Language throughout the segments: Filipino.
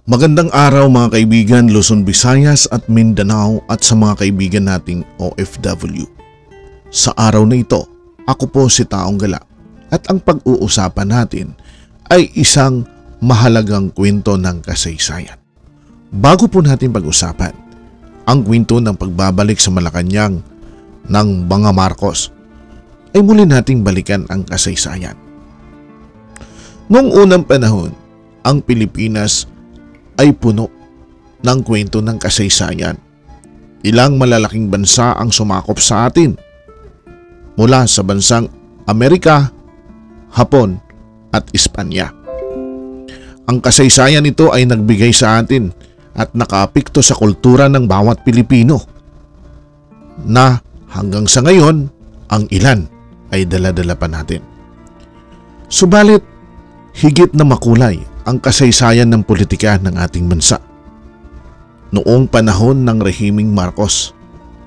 Magandang araw mga kaibigan Luzon, Visayas at Mindanao at sa mga kaibigan nating OFW. Sa araw na ito, ako po si Taong Gala at ang pag-uusapan natin ay isang mahalagang kwento ng kasaysayan. Bago po natin pag-usapan ang kwento ng pagbabalik sa Malacanang ng mga Marcos, ay muli nating balikan ang kasaysayan. Noong unang panahon, ang Pilipinas ay puno ng kwento ng kasaysayan. Ilang malalaking bansa ang sumakop sa atin, mula sa bansang Amerika, Hapon at Espanya. Ang kasaysayan nito ay nagbigay sa atin at nakaapekto sa kultura ng bawat Pilipino, na hanggang sa ngayon ang ilan ay dala-dala pa natin. Subalit, higit na makulay ang kasaysayan ng politika ng ating bansa noong panahon ng rehimeng Marcos.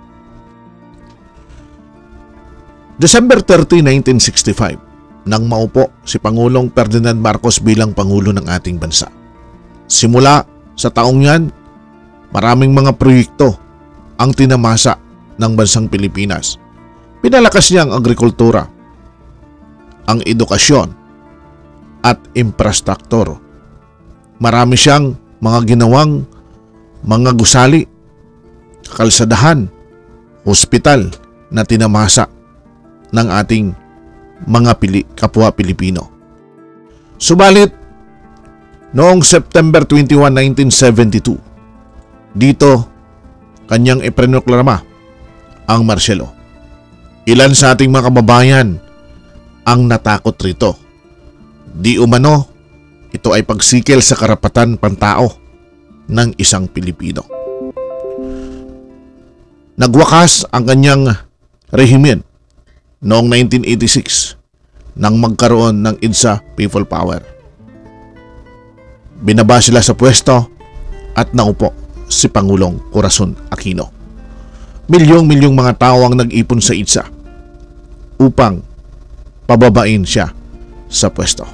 December 30, 1965, nang maupo si Pangulong Ferdinand Marcos bilang Pangulo ng ating bansa. Simula sa taong yan, maraming mga proyekto ang tinamasa ng bansang Pilipinas. Pinalakas niya ang agrikultura, ang edukasyon at infrastruktur. Marami siyang mga ginawang mga gusali, kalsadahan, hospital na tinamasa ng ating mga kapwa Pilipino. Subalit, noong September 21, 1972, dito kanyang iprenoklama ang martial law. Ilan sa ating mga kababayan ang natakot rito. Di umano, ito ay pagsikil sa karapatan pantao ng isang Pilipino. Nagwakas ang kanyang rehimen noong 1986 nang magkaroon ng EDSA People Power. Binaba sila sa pwesto at naupo si Pangulong Corazon Aquino. Milyong-milyong mga tao ang nag-ipon sa EDSA upang pababain siya sa pwesto.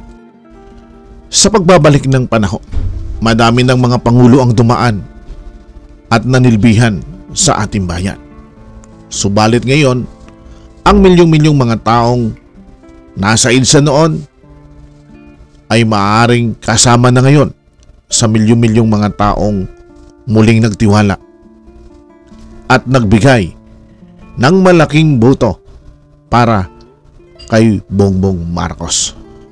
Sa pagbabalik ng panahon, madami ng mga pangulo ang dumaan at nanilbihan sa ating bayan. Subalit ngayon, ang milyong-milyong mga taong nasa EDSA noon ay maaaring kasama na ngayon sa milyong-milyong mga taong muling nagtiwala at nagbigay ng malaking boto para kay Bongbong Marcos.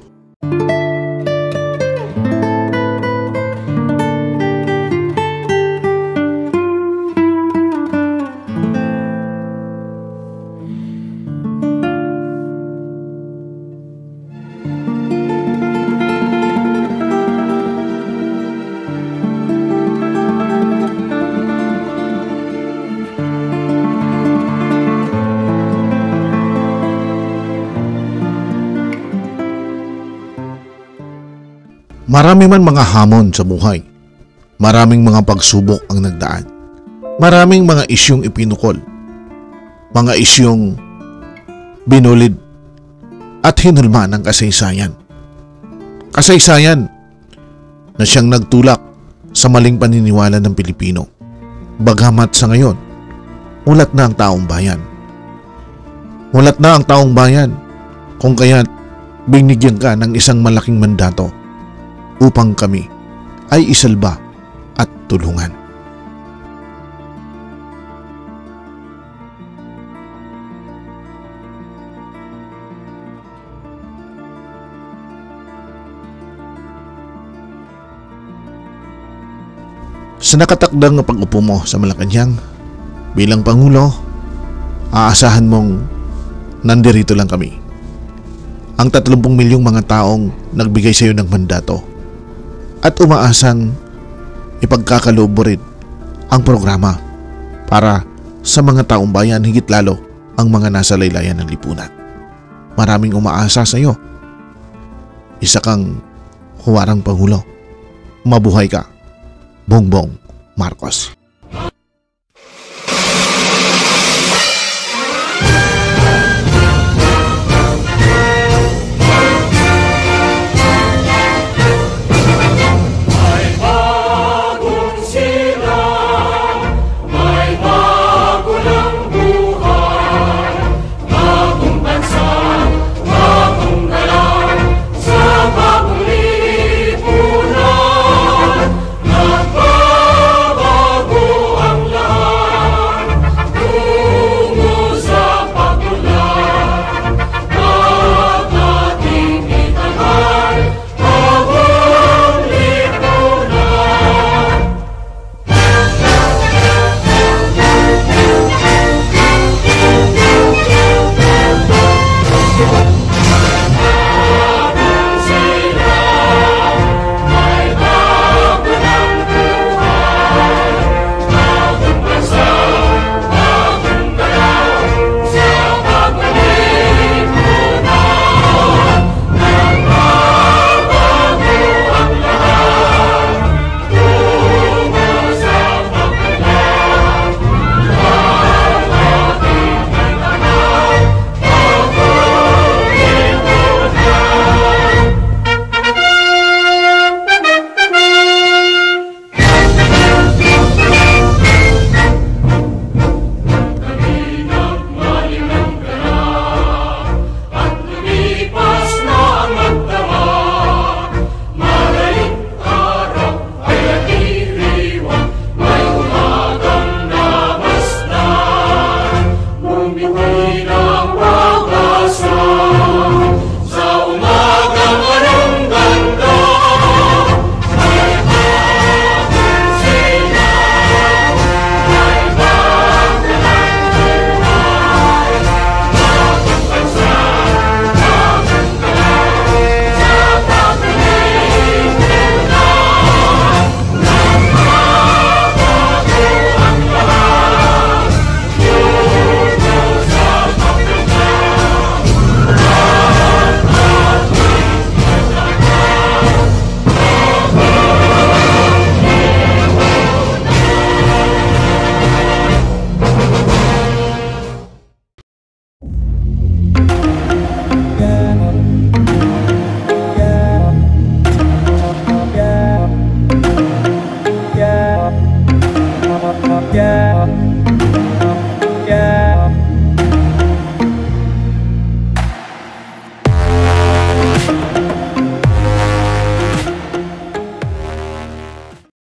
Marami man mga hamon sa buhay, maraming mga pagsubok ang nagdaan, maraming mga isyong ipinukol, mga isyong binulid at hinulma ng kasaysayan. Kasaysayan na siyang nagtulak sa maling paniniwala ng Pilipino. Bagamat sa ngayon, mulat na ang taong bayan. Mulat na ang taong bayan kung kaya't binigyan ka ng isang malaking mandato upang kami ay isalba at tulungan. Sa nakatakdang pag-upo mo sa Malacanang bilang Pangulo, aasahan mong nandirito lang kami. Ang 30 milyong mga taong nagbigay sa iyo ng mandato at umaasang ipagkakaloob mo rin ang programa para sa mga taong bayan, higit lalo ang mga nasa laylayan ng lipunan. Maraming umaasa sa iyo. Isa kang huwarang Pangulo. Mabuhay ka, Bongbong Marcos.